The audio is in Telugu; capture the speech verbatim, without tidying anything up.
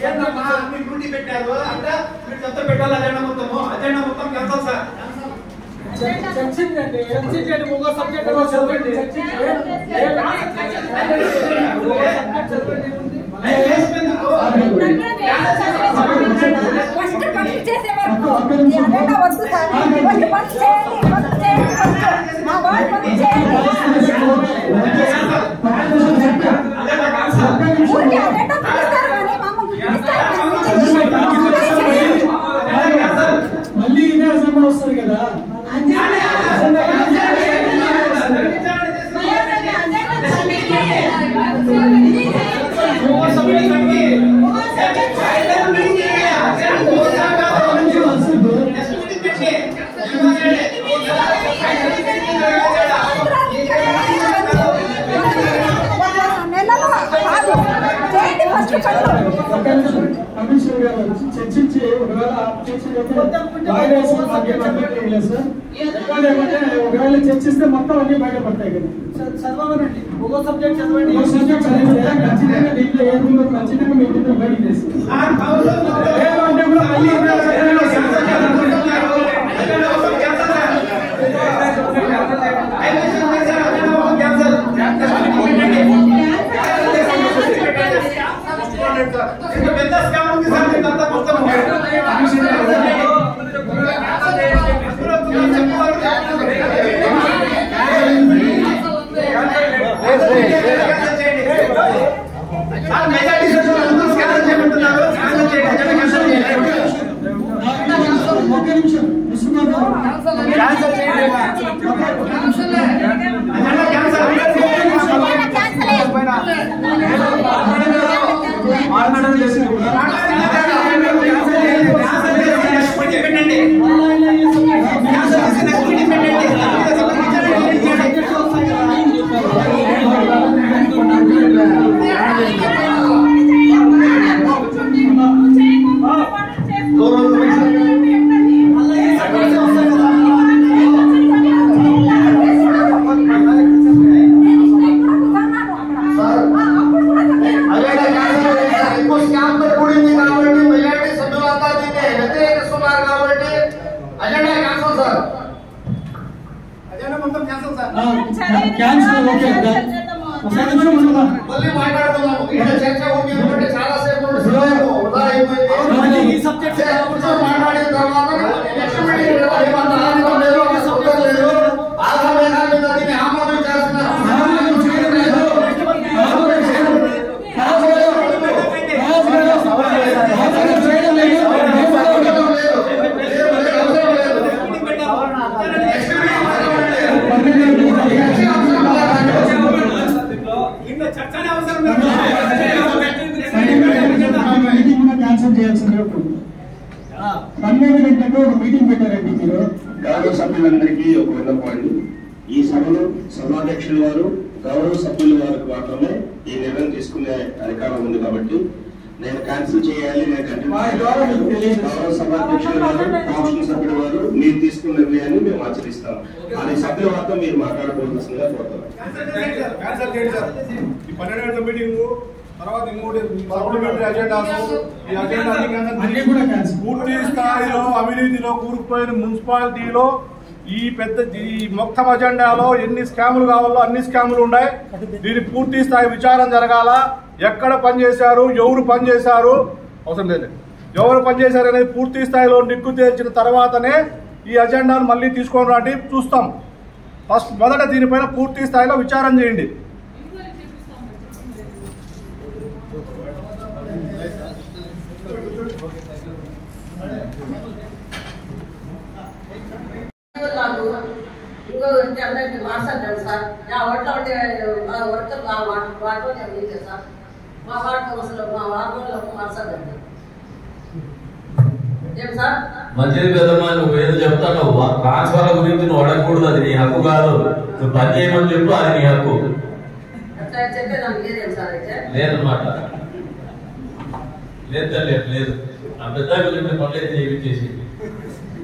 ఏంటమ్మా మీరు డ్యూటీ పెట్టారు అంటే మీరు చెత్త పెట్టాలి అజెండా మొత్తము అజెండా మొత్తం క్యాన్సల్ సార్ చర్చించండి చర్చించండి ఒక సబ్జెక్ట్ చదవండి మళ్ళీ ఇదే అసెంబ్లీ వస్తుంది కదా కమిషనర్ గారు చర్చించి ఒకవేళ ఒకవేళ చర్చిస్తే మొత్తం అన్ని బయటపడతాయి కదా చదవాలండి ఒక సబ్జెక్ట్ చదవండి ఒక సబ్జెక్ట్ చదివితే ఖచ్చితంగా దీంట్లో ఏముందో ఖచ్చితంగా మీ దీంట్లో బయట చేస్తారు పన్నెండు గంటలకు ఒక మీటింగ్ పెట్టారండి మీరు. గౌరవ సభ్యులందరికీ ఒక విన్నపండి, ఈ సభలో సభాధ్యక్షుల వారు గౌరవ సభ్యుల వారికి మాత్రమే ఈ నిర్ణయం తీసుకునే అధికారం ఉంది కాబట్టి నేను క్యాన్సిల్ చేయాలి. గౌరవ సభాధ్యక్షుల వారు కౌన్సిల్ సభ్యుల వారు మీరు తీసుకున్న నిర్ణయాన్ని మేము ఆచరిస్తాం. అది సభ్యుల వద్ద మీరు మాట్లాడుకోవాల్సిందిగా కోరుతాం. తర్వాత ఇంకోటి సప్లిమెంటరీ అజెండాస్ ఈ అజెండా పూర్తి స్థాయిలో అవినీతిలో కూరుకుపోయిన మున్సిపాలిటీలో ఈ పెద్ద ఈ మొత్తం అజెండాలో ఎన్ని స్కాములు కావాలో అన్ని స్కాములు ఉన్నాయి. దీని పూర్తి స్థాయి విచారం జరగాల. ఎక్కడ పనిచేశారు, ఎవరు పనిచేశారు, అవసరం లేదు, ఎవరు పనిచేశారు అనేది పూర్తి స్థాయిలో నిగ్గు తేల్చిన తర్వాతనే ఈ అజెండాను మళ్ళీ తీసుకొని రాండి చూస్తాం. ఫస్ట్ మొదట దీనిపైన పూర్తి స్థాయిలో విచారం చేయండి. ఇంకో అందరికి మాట్లాడారు సార్ ఓట్ల ఉంటే వర్కర్ వాటిలో నేను సార్ మా వార్డు కౌన్సిల్ మా వార్డులో మాట్లాడండి. ఏం సార్ మంచిది కదమ్మా, నువ్వు ఏదో చెప్తాను ట్రాన్స్ఫర్ గురించి నువ్వు అడగకూడదు, అది నీ హక్కు కాదు. నువ్వు పని చేయమని చెప్పు, అది నీ హక్కు. అట్లా చెప్పేదానికి లేదేం సార్ అయితే లేదన్నమాట. లేదు లేదు లేదు ఆ పెద్ద పనులైతే చేసి